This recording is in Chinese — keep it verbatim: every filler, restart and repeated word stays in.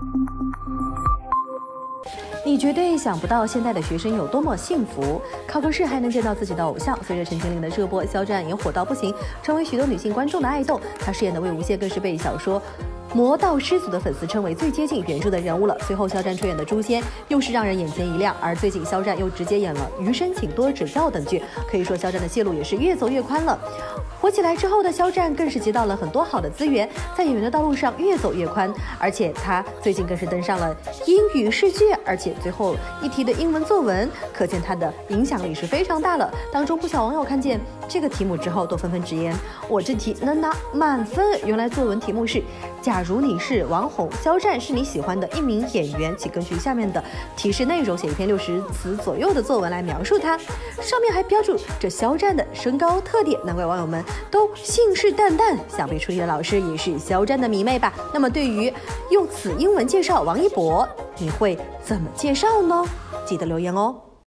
你绝对想不到现在的学生有多么幸福，考个试还能见到自己的偶像。随着陈情令的热播，肖战也火到不行，成为许多女性观众的爱豆。他饰演的魏无羡更是被小说《魔道师祖》的粉丝称为最接近原著的人物了。随后肖战出演的《诛仙》又是让人眼前一亮，而最近肖战又直接演了《余生请多指教》等剧，可以说肖战的戏路也是越走越宽了。火起来之后的肖战更是接到了很多好的资源，在演员的道路上越走越宽，而且他最近更是登上了英语试卷，而且最后一题的英文作文，可见他的影响力是非常大了。当中不少网友看见这个题目之后，都纷纷直言：“我这题能拿满分！”原来作文题目是：假如你是王红，肖战是你喜欢的一名演员，请根据下面的提示内容写一篇六十词左右的作文来描述他。上面还标注着肖战的身高特点，难怪网友们都信誓旦旦，想必出题的老师也是肖战的迷妹吧？那么对于用此英文介绍王一博，你会怎么介绍呢？记得留言哦。